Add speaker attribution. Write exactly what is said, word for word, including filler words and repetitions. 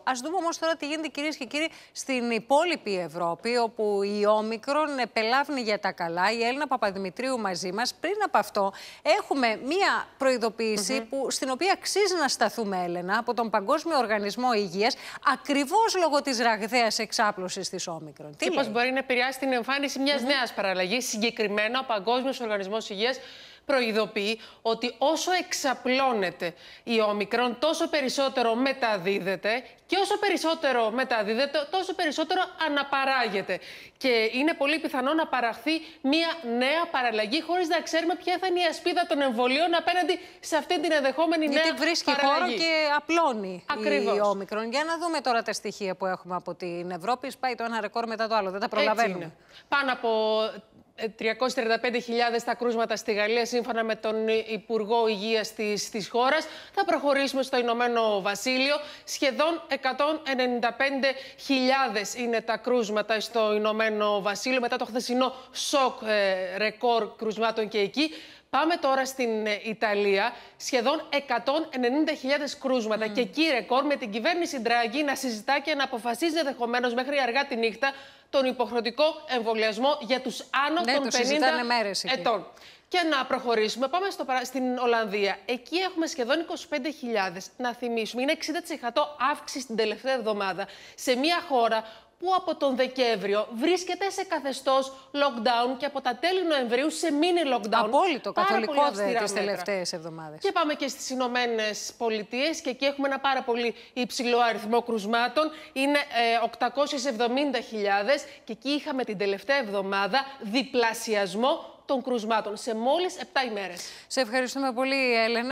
Speaker 1: Ας δούμε όμως τώρα τι γίνεται, κυρίες και κύριοι, στην υπόλοιπη Ευρώπη, όπου η Όμικρον επελάβνει για τα καλά. Η Έλληνα Παπαδημητρίου μαζί μας. Πριν από αυτό, έχουμε μία προειδοποίηση mm-hmm. που, στην οποία αξίζει να σταθούμε, Έλενα, από τον Παγκόσμιο Οργανισμό Υγείας, ακριβώς λόγω της ραγδαίας εξάπλωσης της Όμικρον.
Speaker 2: Και πώς μπορεί να επηρεάσει την εμφάνιση μιας mm-hmm. νέας παραλλαγής. Συγκεκριμένα, ο Παγκόσμιος Οργανισμός Υγείας προειδοποιεί ότι όσο εξαπλώνεται η Όμικρον, τόσο περισσότερο μεταδίδεται και όσο περισσότερο μεταδίδεται, τόσο περισσότερο αναπαράγεται. Και είναι πολύ πιθανό να παραχθεί μια νέα παραλλαγή, χωρίς να ξέρουμε ποια θα είναι η ασπίδα των εμβολίων απέναντι σε αυτή την ενδεχόμενη νέα
Speaker 1: Γιατί βρίσκει
Speaker 2: παραλλαγή.
Speaker 1: χώρο και απλώνει
Speaker 2: Ακριβώς.
Speaker 1: η Όμικρον. Για να δούμε τώρα τα στοιχεία που έχουμε από την Ευρώπη. Σπάει το ένα ρεκόρ μετά το άλλο. Δεν τα προλαβαίνουμε.
Speaker 2: Πάνω από τριακόσιες τριάντα πέντε χιλιάδες τα κρούσματα στη Γαλλία, σύμφωνα με τον Υπουργό Υγείας της, της χώρας. Θα προχωρήσουμε στο Ηνωμένο Βασίλειο. Σχεδόν εκατόν ενενήντα πέντε χιλιάδες είναι τα κρούσματα στο Ηνωμένο Βασίλειο, μετά το χθεσινό σοκ ε, ρεκόρ κρουσμάτων και εκεί. Πάμε τώρα στην Ιταλία. Σχεδόν εκατόν ενενήντα χιλιάδες κρούσματα. Mm. Και εκεί ρεκόρ, με την κυβέρνηση Ντράγκη να συζητά και να αποφασίζει ενδεχομένως μέχρι αργά τη νύχτα τον υποχρεωτικό εμβολιασμό για τους άνω
Speaker 1: ναι,
Speaker 2: των
Speaker 1: το
Speaker 2: πενήντα
Speaker 1: μέρες
Speaker 2: ετών. Και να προχωρήσουμε. Πάμε στο, στην Ολλανδία. Εκεί έχουμε σχεδόν είκοσι πέντε χιλιάδες. Να θυμίσουμε, είναι εξήντα τοις εκατό αύξηση την τελευταία εβδομάδα σε μια χώρα που από τον Δεκέμβριο βρίσκεται σε καθεστώς lockdown και από τα τέλη Νοεμβρίου σε mini lockdown.
Speaker 1: Απόλυτο, καθολικό δε τις τελευταίες εβδομάδες.
Speaker 2: Και πάμε και στις Ηνωμένες Πολιτείες και εκεί έχουμε ένα πάρα πολύ υψηλό αριθμό κρουσμάτων. Είναι ε, οκτακόσιες εβδομήντα χιλιάδες και εκεί είχαμε την τελευταία εβδομάδα διπλασιασμό των κρουσμάτων σε μόλις επτά ημέρες.
Speaker 1: Σε ευχαριστούμε πολύ, Έλενα.